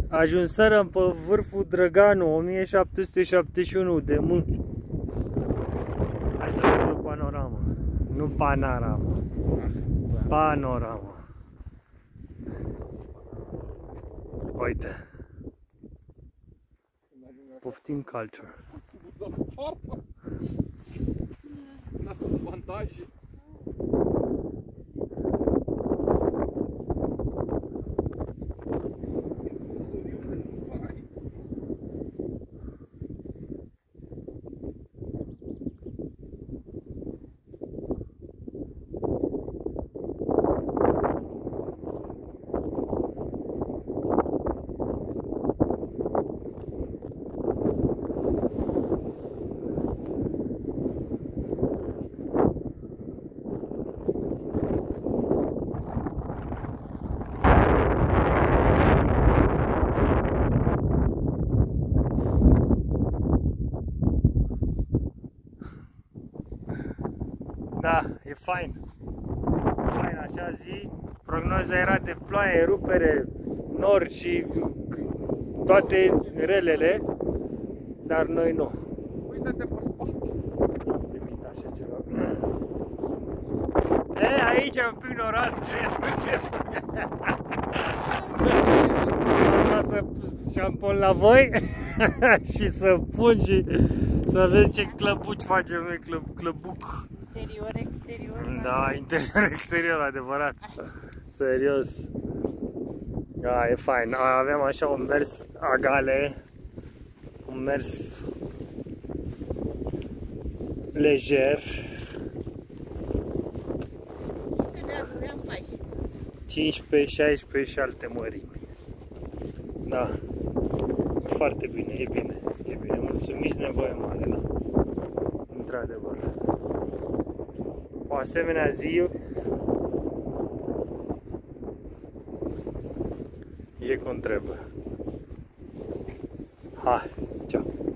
Ajunserăm pe vârful Drăganu, 1771 de M. Hai să vezi o panoramă. Nu panoramă. Panoramă. Uite. Poftim culture. Sunt avantaje. Da, e fain. Fain, așa zi. Prognoza era de ploaie, rupere, nori și toate relele, dar noi nu. Uite-te pe spate. Am primit așa ceva. E, aici e un pic norat, ce e? Am luat să șampon la voi și să pun și să vezi ce clăbuci facem noi, clăbuc. Interior, exterior. Da, interior, exterior, adevărat. Serios. Da, e fain. Avem așa un mers agale, un mers lejer. Și ne aduream 15, 16 și alte mărimi. Da. Foarte bine, e bine. E bine. Mulțumiți, nevoie mare, da. Într-adevăr. O asemenea zi e cum trebuie. Hai, ceau.